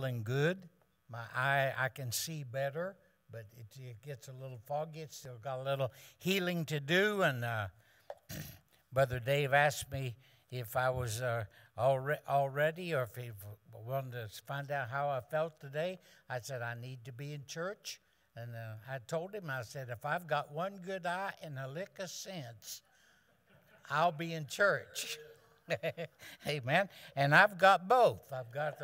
feeling good. My eye, I can see better, but it gets a little foggy. It's still got a little healing to do. And Brother Dave asked me if I was already, or if he wanted to find out how I felt today. I said, I need to be in church. And I told him, I said, if I've got one good eye and a lick of sense, I'll be in church. Amen. And I've got both. I've got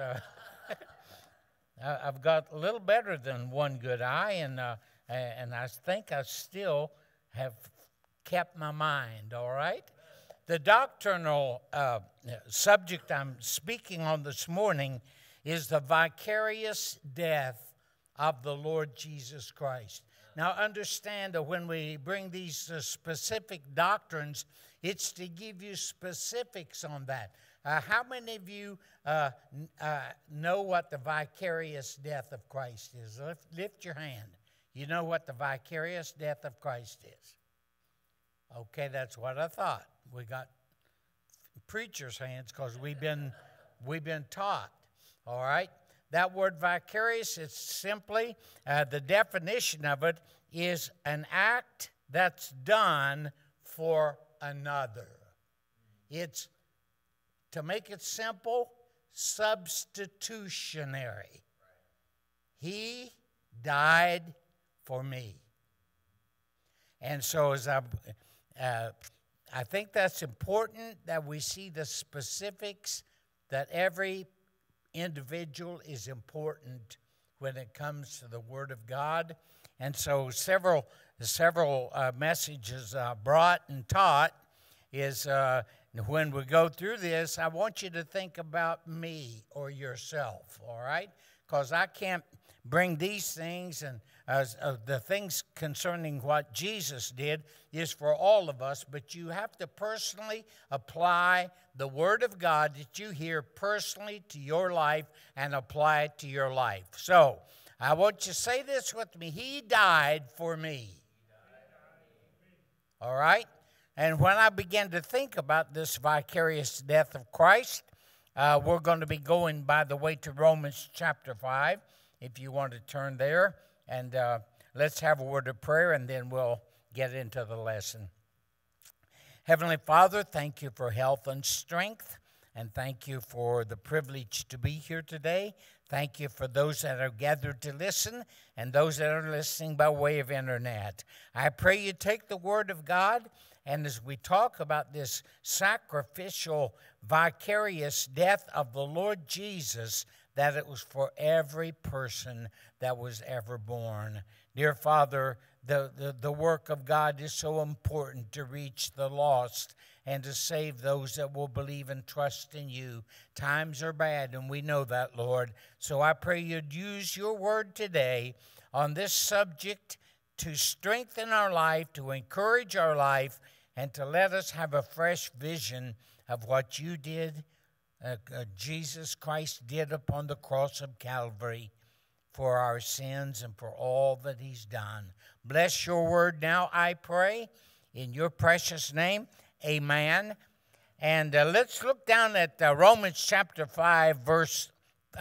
a little better than one good eye, and I think I still have kept my mind, all right? The doctrinal subject I'm speaking on this morning is the vicarious death of the Lord Jesus Christ. Now, understand that when we bring these specific doctrines, it's to give you specifics on that. How many of you know what the vicarious death of Christ is? Lift your hand. You know what the vicarious death of Christ is? Okay, that's what I thought. We got preachers' hands because we've been taught. All right. That word vicarious is simply the definition of it is an act that's done for another. It's, to make it simple, substitutionary. He died for me. And so as I think that's important that we see the specifics, that every individual is important when it comes to the Word of God. And so several messages brought and taught is when we go through this, I want you to think about me or yourself, all right? Because I can't bring these things, and the things concerning what Jesus did is for all of us, but you have to personally apply the Word of God that you hear personally to your life and apply it to your life. So, I want you to say this with me. He died for me. All right? And when I began to think about this vicarious death of Christ, we're going to be going, by the way, to Romans chapter 5, if you want to turn there. And let's have a word of prayer, and then we'll get into the lesson. Heavenly Father, thank you for health and strength, and thank you for the privilege to be here today. Thank you for those that are gathered to listen and those that are listening by way of internet. I pray you take the Word of God, and as we talk about this sacrificial, vicarious death of the Lord Jesus, that it was for every person that was ever born. Dear Father, the work of God is so important to reach the lost and to save those that will believe and trust in you. Times are bad, and we know that, Lord. So I pray you'd use your word today on this subject to strengthen our life, to encourage our life, and to let us have a fresh vision of what you did, Jesus Christ did upon the cross of Calvary for our sins and for all that he's done. Bless your word now, I pray, in your precious name. Amen. And let's look down at Romans chapter 5, verse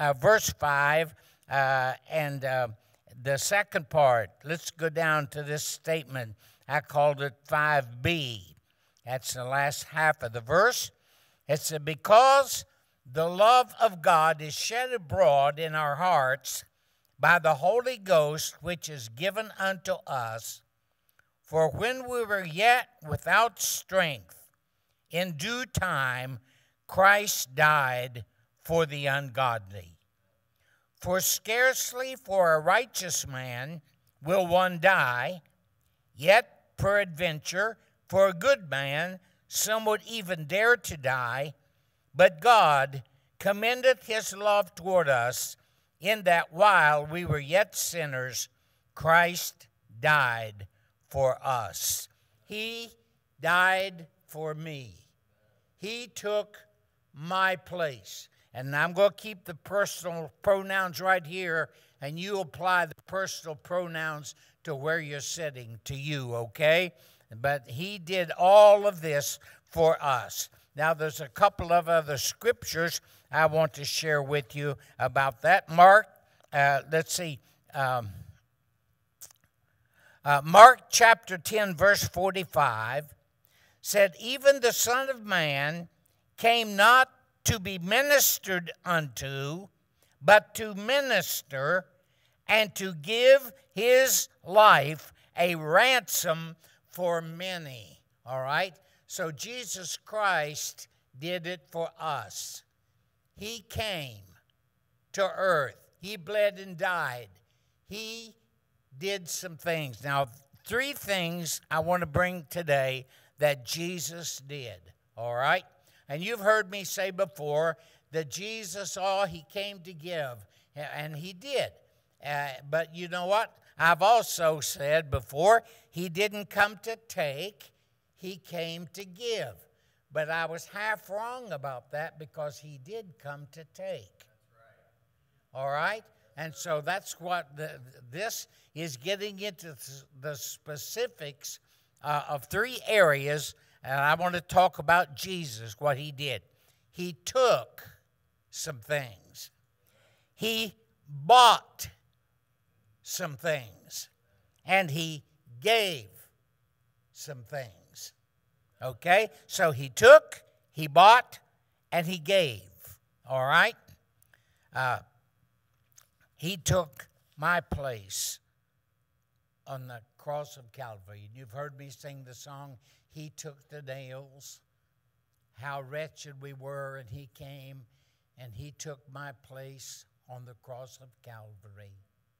5, and the second part. Let's go down to this statement. I called it 5b. That's the last half of the verse. It said, because the love of God is shed abroad in our hearts by the Holy Ghost, which is given unto us. For when we were yet without strength, in due time Christ died for the ungodly. For scarcely for a righteous man will one die, yet peradventure for a good man some would even dare to die. But God commendeth his love toward us, in that while we were yet sinners, Christ died for us. He died for me. He took my place. And I'm going to keep the personal pronouns right here, and you apply the personal pronouns to where you're sitting, to you, okay? But he did all of this for us. Now, there's a couple of other scriptures I want to share with you about that. Mark, Mark chapter 10, verse 45 said, "Even the Son of Man came not to be ministered unto, but to minister and to give his life a ransom for many." All right? So Jesus Christ did it for us. He came to earth. He bled and died. He did some things. Now, 3 things I want to bring today that Jesus did. All right? And you've heard me say before that Jesus, he came to give. And he did. But you know what? I've also said before, he didn't come to take. He came to give. But I was half wrong about that because he did come to take. That's right. All right? And so that's what this is, getting into the specifics of 3 areas. And I want to talk about Jesus, what he did. He took some things. He bought some things. And he gave some things. Okay? So he took, he bought, and he gave. All right? He took my place on the cross of Calvary. You've heard me sing the song, "He took the nails." How wretched we were, and he came, and he took my place on the cross of Calvary.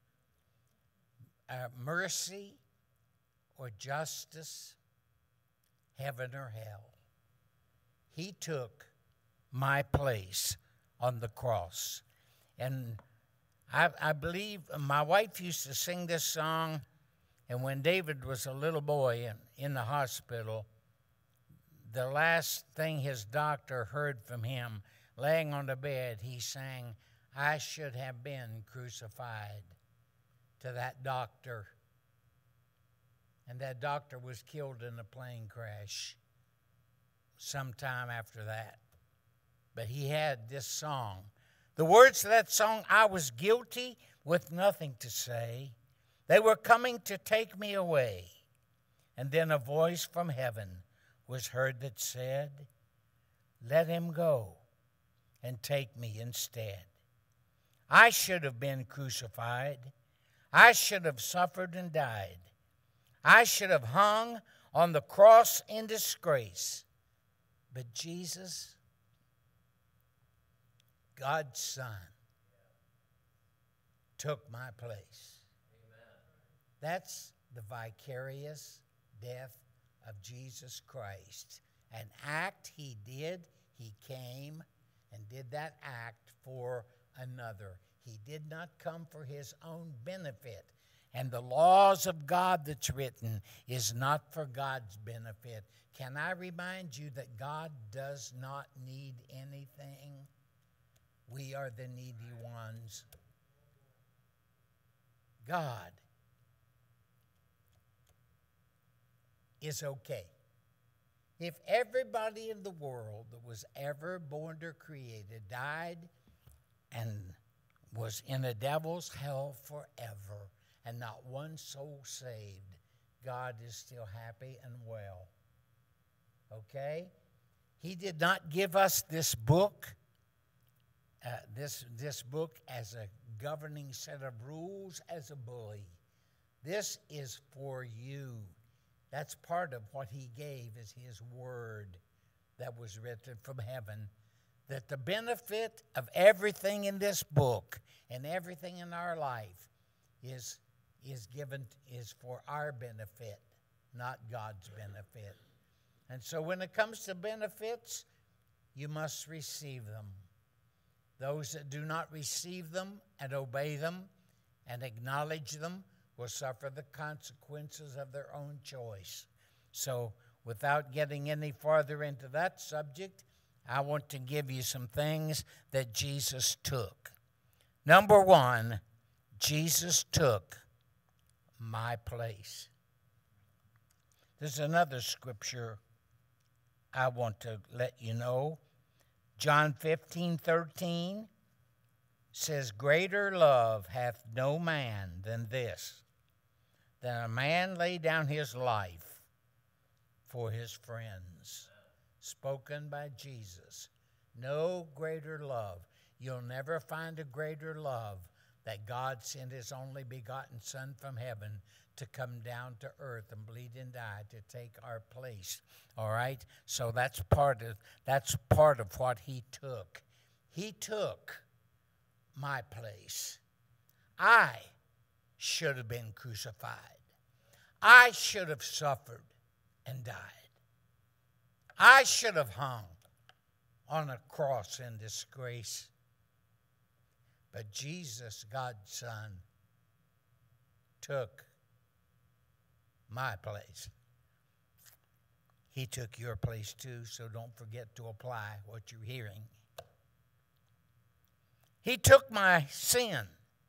Mercy or justice, heaven or hell. He took my place on the cross. And I believe my wife used to sing this song, and when David was a little boy in the hospital, the last thing his doctor heard from him, laying on the bed, he sang, "I should have been crucified," to that doctor. And that doctor was killed in a plane crash sometime after that. But he had this song. The words of that song, "I was guilty with nothing to say. They were coming to take me away. And then a voice from heaven was heard that said, 'Let him go and take me instead.' I should have been crucified. I should have suffered and died. I should have hung on the cross in disgrace. But Jesus, God's Son, took my place." Amen. That's the vicarious death of Jesus Christ. An act he did. He came and did that act for another. He did not come for his own benefit. And the laws of God that's written is not for God's benefit. Can I remind you that God does not need anything? We are the needy ones. God is okay. If everybody in the world that was ever born or created died and was in a devil's hell forever, and not one soul saved, God is still happy and well. Okay? He did not give us this book, this book as a governing set of rules, as a bully. This is for you. That's part of what he gave, is his word that was written from heaven. That the benefit of everything in this book and everything in our life is for our benefit, not God's benefit. And so when it comes to benefits, you must receive them. Those that do not receive them and obey them and acknowledge them will suffer the consequences of their own choice. So without getting any farther into that subject, I want to give you some things that Jesus took. Number 1, Jesus took my place. There's another scripture I want to let you know. John 15:13 says, greater love hath no man than this, that a man lay down his life for his friends. Spoken by Jesus. No greater love. You'll never find a greater love that God sent his only begotten Son from heaven to come down to earth and bleed and die to take our place. All right? So that's part of what he took. He took my place. I should have been crucified. I should have suffered and died. I should have hung on a cross in disgrace. But Jesus, God's Son, took my place. He took your place too, so don't forget to apply what you're hearing. He took my sin,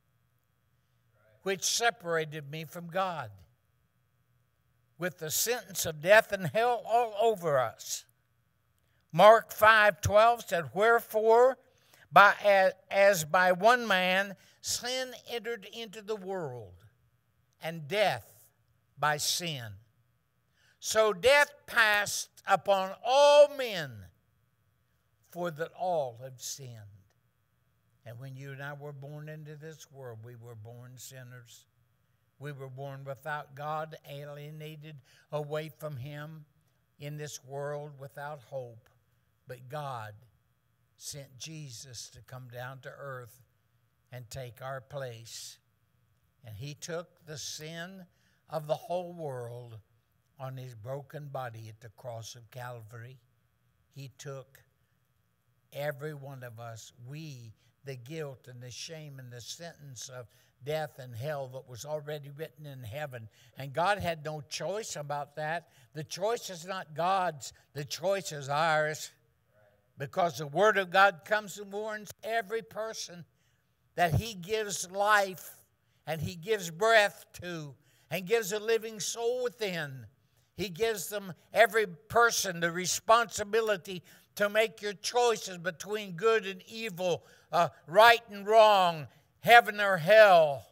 which separated me from God, with the sentence of death and hell all over us. Mark 5:12 said, wherefore, as by one man sin entered into the world, and death by sin. So death passed upon all men, for that all have sinned. And when you and I were born into this world, we were born sinners. We were born without God, alienated away from him in this world without hope. But God sent Jesus to come down to earth and take our place. And he took the sin of the whole world on his broken body at the cross of Calvary. He took every one of us, the guilt and the shame and the sentence of death and hell that was already written in heaven. And God had no choice about that. The choice is not God's. The choice is ours. Because the Word of God comes and warns every person that he gives life and he gives breath to and gives a living soul within. He gives them, every person, the responsibility to make your choices between good and evil, right and wrong, heaven or hell.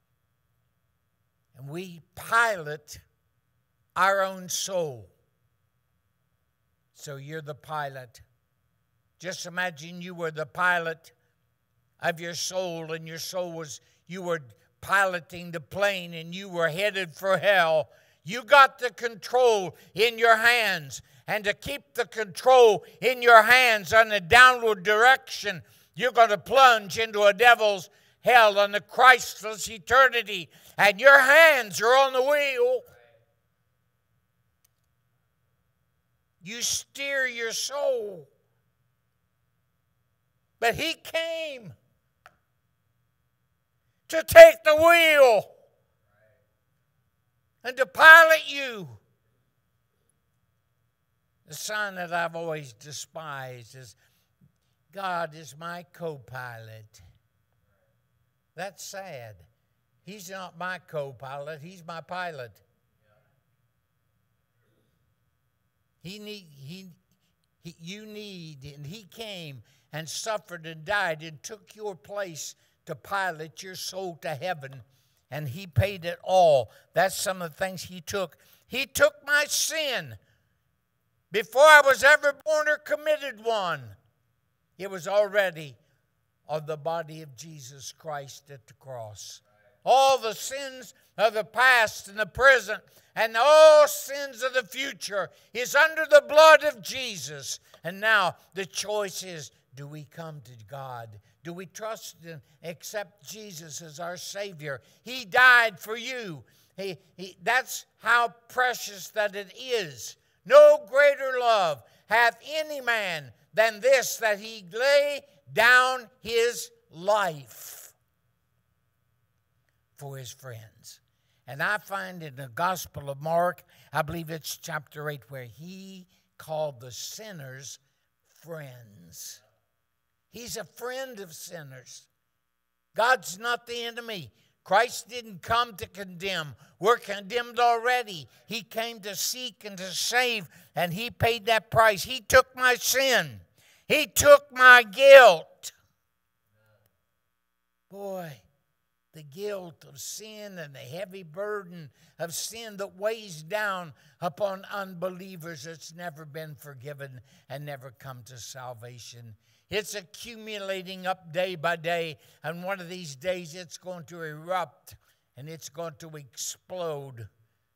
And we pilot our own soul. So you're the pilot. Just imagine you were the pilot of your soul, and your soul was, you were piloting the plane and you were headed for hell. You got the control in your hands. And to keep the control in your hands on the downward direction, you're going to plunge into a devil's hell and a Christless eternity. And your hands are on the wheel. You steer your soul. But he came to take the wheel and to pilot you. The sign that I've always despised is, God is my co-pilot. That's sad. He's not my co-pilot. He's my pilot. You need, and he came and suffered and died and took your place to pilot your soul to heaven. And he paid it all. That's some of the things he took. He took my sin before I was ever born or committed one. It was already on the body of Jesus Christ at the cross. All the sins of the past and the present and all sins of the future is under the blood of Jesus. And now the choice is, do we come to God? Do we trust and accept Jesus as our Savior? He died for you. That's how precious that it is. No greater love hath any man than this, that he lay down his life for his friends. And I find in the Gospel of Mark, I believe it's chapter 8, where he called the sinners friends. He's a friend of sinners. God's not the enemy. Christ didn't come to condemn. We're condemned already. He came to seek and to save, and He paid that price. He took my sin. He took my guilt. Boy, the guilt of sin and the heavy burden of sin that weighs down upon unbelievers that's never been forgiven and never come to salvation. It's accumulating up day by day, and one of these days it's going to erupt and it's going to explode.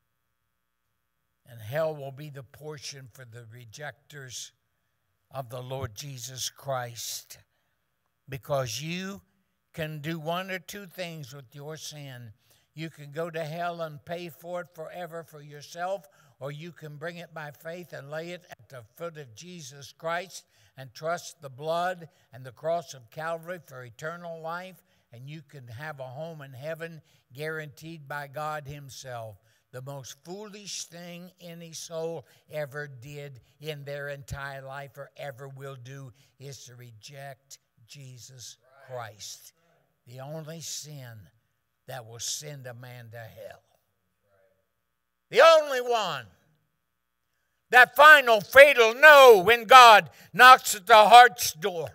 And hell will be the portion for the rejectors of the Lord Jesus Christ. Because you can do one or two things with your sin. You can go to hell and pay for it forever for yourself, or you can bring it by faith and lay it at the foot of Jesus Christ and trust the blood and the cross of Calvary for eternal life, and you can have a home in heaven guaranteed by God Himself. The most foolish thing any soul ever did in their entire life or ever will do is to reject Jesus Christ. The only sin that will send a man to hell. The only one. That final fatal no when God knocks at the heart's door.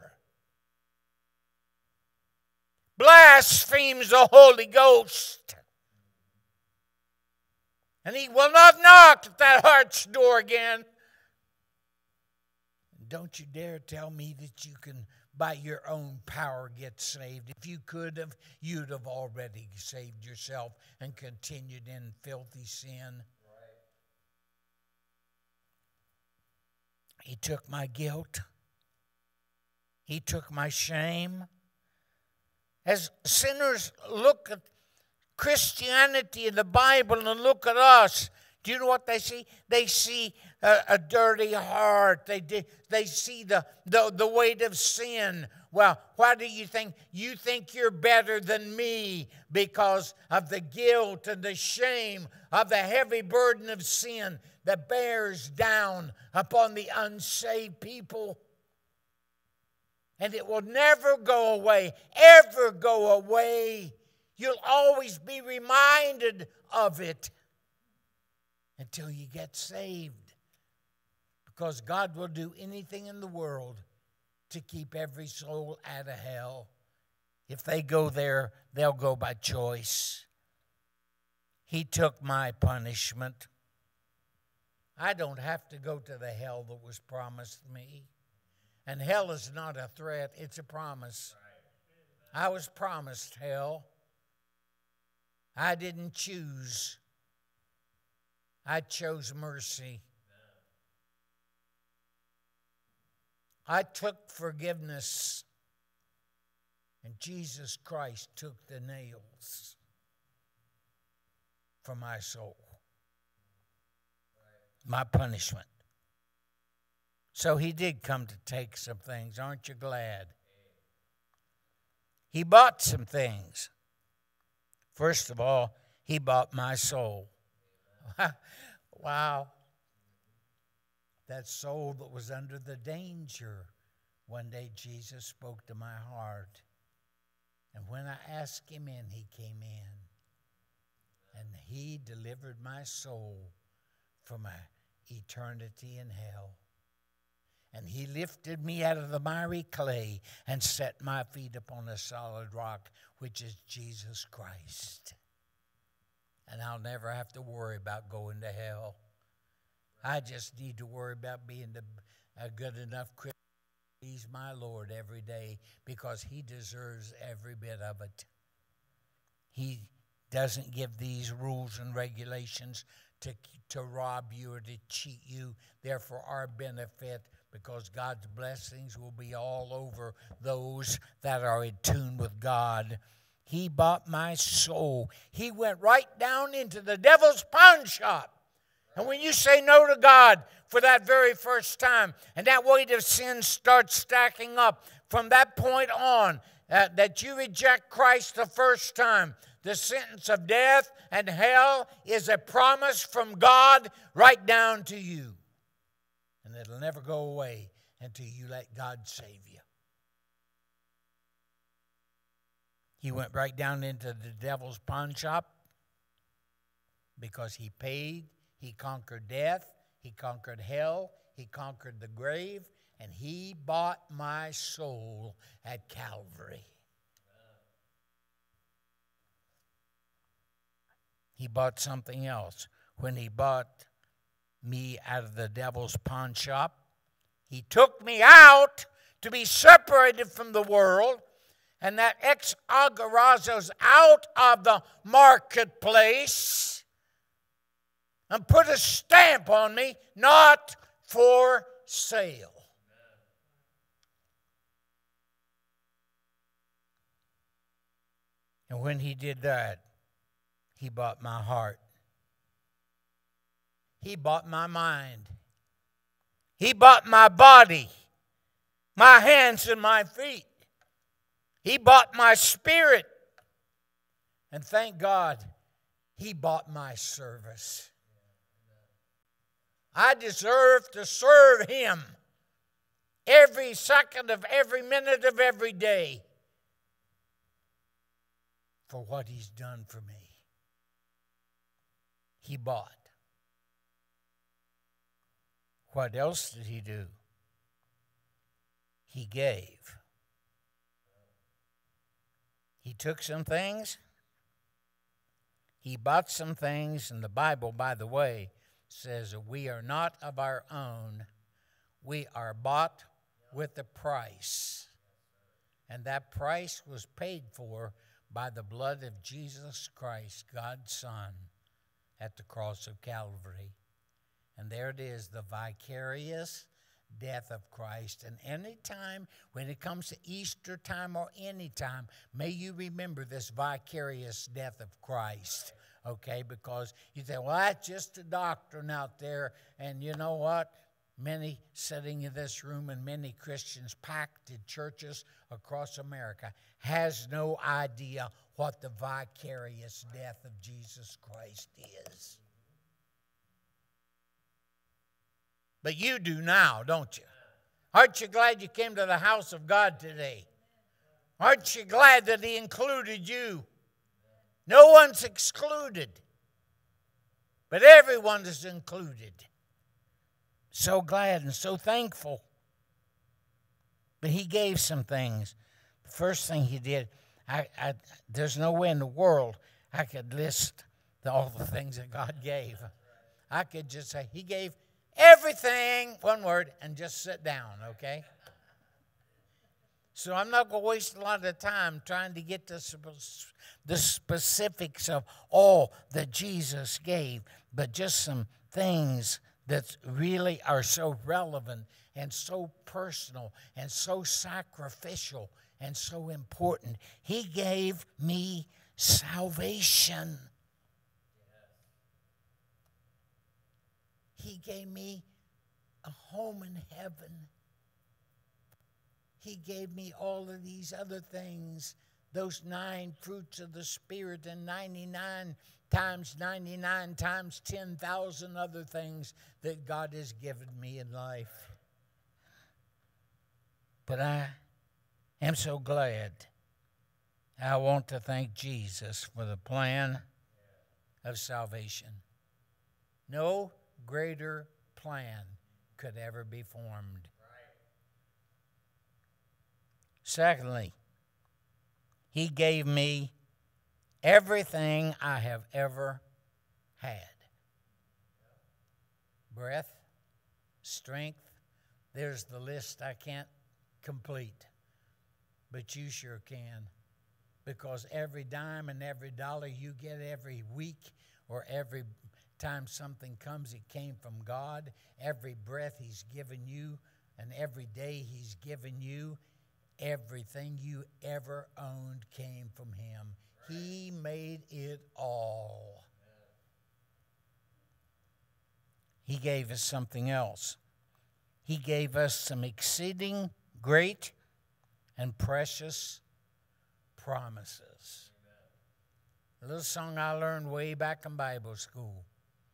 Blasphemes the Holy Ghost. And He will not knock at that heart's door again. Don't you dare tell me that you can, by your own power, get saved. If you could have, you'd have already saved yourself and continued in filthy sin. He took my guilt. He took my shame. As sinners look at Christianity and the Bible and look at us, do you know what they see? They see a dirty heart. They see the weight of sin. Well, why do you think? You think you're better than me because of the guilt and the shame of the heavy burden of sin that bears down upon the unsaved people. And it will never go away, ever go away. You'll always be reminded of it until you get saved. Because God will do anything in the world to keep every soul out of hell. If they go there, they'll go by choice. He took my punishment. I don't have to go to the hell that was promised me. And hell is not a threat, it's a promise. I was promised hell. I didn't choose. I chose mercy. I took forgiveness. And Jesus Christ took the nails for my soul. My punishment. So He did come to take some things. Aren't you glad? He bought some things. First of all, He bought my soul. Wow. That soul that was under the danger. One day Jesus spoke to my heart. And when I asked Him in, He came in. And He delivered my soul from an eternity in hell. And He lifted me out of the miry clay and set my feet upon a solid rock, which is Jesus Christ. And I'll never have to worry about going to hell. I just need to worry about being a good enough Christian to please my Lord every day, because He deserves every bit of it. He doesn't give these rules and regulations to rob you or to cheat you. They're for our benefit, because God's blessings will be all over those that are in tune with God. He bought my soul. He went right down into the devil's pawn shop. And when you say no to God for that very first time, and that weight of sin starts stacking up, from that point on, that you reject Christ the first time, the sentence of death and hell is a promise from God right down to you. And it'll never go away until you let God save you. He went right down into the devil's pawn shop because he paid. He conquered death. He conquered hell. He conquered the grave. And he bought my soul at Calvary. He bought something else. When he bought me out of the devil's pawn shop, he took me out to be separated from the world, and that ex agorazos out of the marketplace and put a stamp on me, not for sale. And when he did that, he bought my heart. He bought my mind. He bought my body, my hands and my feet. He bought my spirit. And thank God, he bought my service. I deserve to serve him every second of every minute of every day for what he's done for me. He bought. What else did he do? He gave. He took some things. He bought some things. And the Bible, by the way, says that we are not of our own. We are bought with a price. And that price was paid for by the blood of Jesus Christ, God's Son, at the cross of Calvary. And there it is, the vicarious death of Christ. And any time, when it comes to Easter time or any time, may you remember this vicarious death of Christ. Okay, because you say, well, that's just a doctrine out there. And you know what? Many sitting in this room and many Christians packed in churches across America has no idea what the vicarious death of Jesus Christ is. But you do now, don't you? Aren't you glad you came to the house of God today? Aren't you glad that he included you? No one's excluded, but everyone is included. So glad and so thankful. But he gave some things. The first thing he did, there's no way in the world I could list all the things that God gave. I could just say, he gave everything, one word, and just sit down, okay? So I'm not going to waste a lot of time trying to get to the specifics of all that Jesus gave, but just some things that really are so relevant and so personal and so sacrificial and so important. He gave me salvation. He gave me a home in heaven. He gave me all of these other things, those 9 fruits of the Spirit and 99 times 99 times 10,000 other things that God has given me in life. But I am so glad. I want to thank Jesus for the plan of salvation. No greater plan could ever be formed. Secondly, he gave me everything I have ever had. Breath, strength, there's the list I can't complete. But you sure can. Because every dime and every dollar you get every week or every time something comes, it came from God. Every breath he's given you and every day he's given you, everything you ever owned came from him. He made it all. He gave us something else. He gave us some exceeding great and precious promises. A little song I learned way back in Bible school.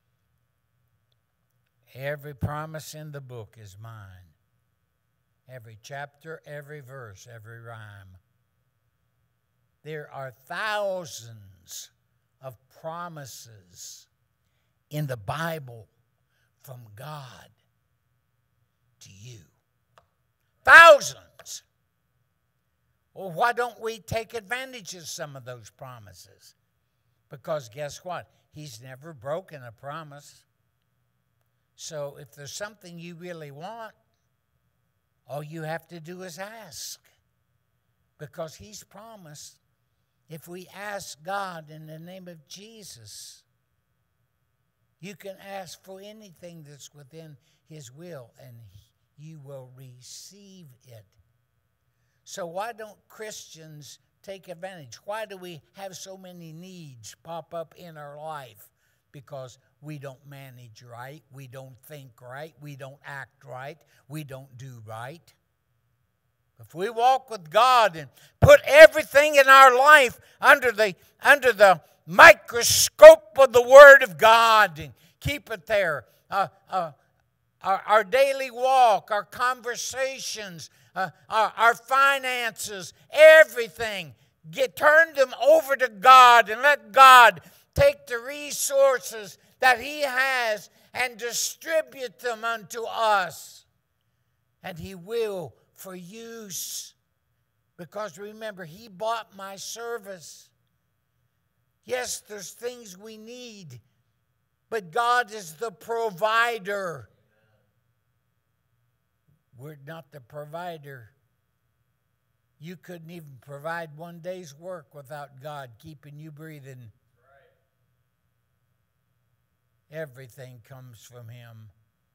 Every promise in the book is mine. Every chapter, every verse, every rhyme. there are thousands of promises in the Bible from God to you. Thousands. Well, why don't we take advantage of some of those promises? Because guess what? He's never broken a promise. So if there's something you really want, all you have to do is ask. Because he's promised, if we ask God in the name of Jesus, you can ask for anything that's within his will, and you will receive it. So why don't Christians take advantage? Why do we have so many needs pop up in our life? Because we don't manage right, we don't think right, we don't act right, we don't do right. If we walk with God and put everything in our life under the microscope of the Word of God and keep it there, our daily walk, our conversations, our finances, everything, turn them over to God and let God take the resources that he has and distribute them unto us. And he will for use. Because remember, he bought my service. Yes, there's things we need, but God is the provider. We're not the provider. You couldn't even provide one day's work without God keeping you breathing. Everything comes from him.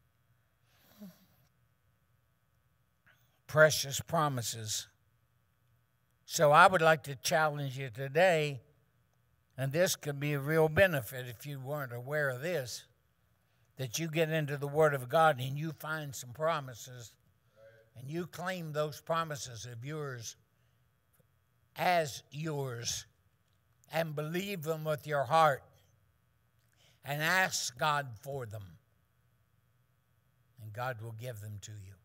Precious promises. So I would like to challenge you today, and this could be a real benefit if you weren't aware of this, that you get into the Word of God and you find some promises, and you claim those promises of yours as yours, and believe them with your heart, and ask God for them, and God will give them to you.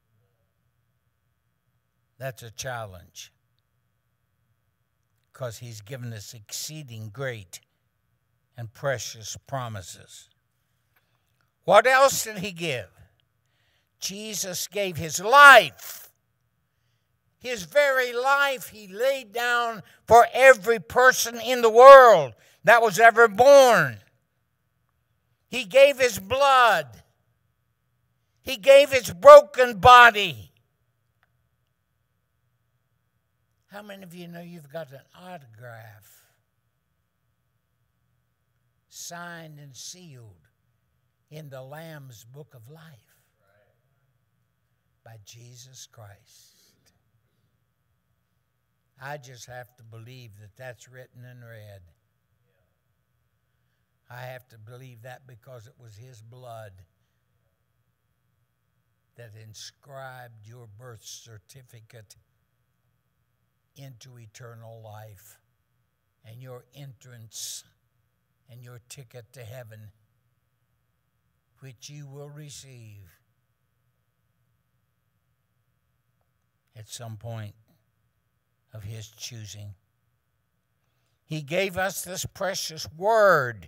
That's a challenge, because he's given us exceeding great and precious promises. What else did he give? Jesus gave his life. His very life he laid down for every person in the world that was ever born. He gave his blood. He gave his broken body. How many of you know you've got an autograph signed and sealed in the Lamb's Book of Life by Jesus Christ? I just have to believe that that's written in red. I have to believe that because it was his blood that inscribed your birth certificate into eternal life and your entrance and your ticket to heaven, which you will receive at some point of his choosing. He gave us this precious word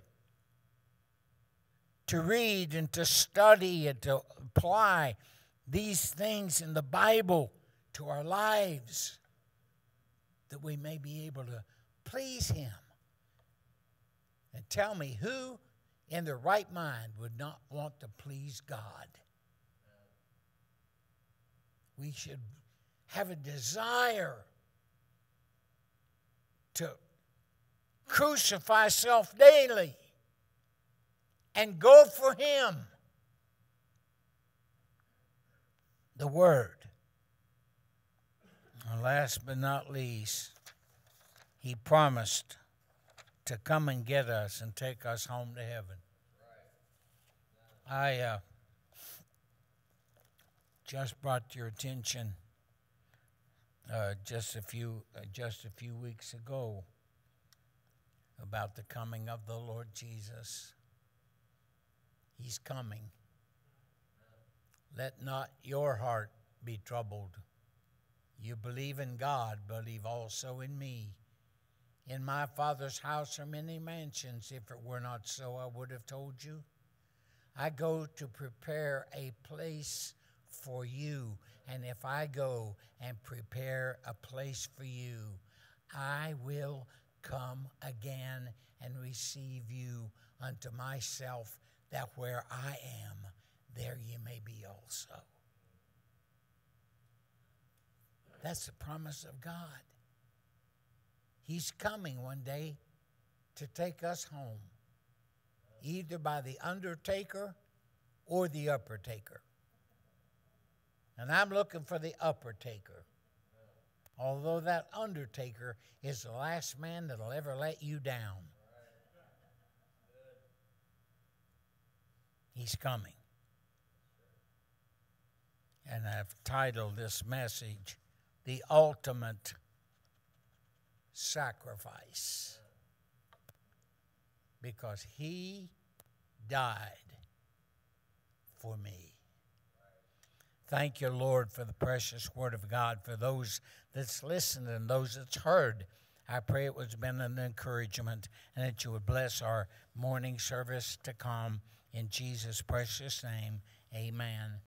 to read and to study and to apply these things in the Bible to our lives, that we may be able to please him. And tell me, who in their right mind would not want to please God? We should have a desire to crucify self daily and go for him. The Word. And last but not least, he promised to come and get us and take us home to heaven. I just brought to your attention just a few weeks ago about the coming of the Lord Jesus. He's coming. Let not your heart be troubled. You believe in God, believe also in me. In my Father's house are many mansions. If it were not so, I would have told you. I go to prepare a place for you. And if I go and prepare a place for you, I will come again and receive you unto myself, that where I am, there ye may be also. That's the promise of God. He's coming one day to take us home, either by the undertaker or the upper taker. And I'm looking for the upper taker. Although that undertaker is the last man that'll ever let you down. He's coming. And I've titled this message, The Ultimate Sacrifice. Because he died for me. Thank you, Lord, for the precious word of God. For those that's listened and those that's heard, I pray it has been an encouragement, and that you would bless our morning service to come. In Jesus' precious name, amen.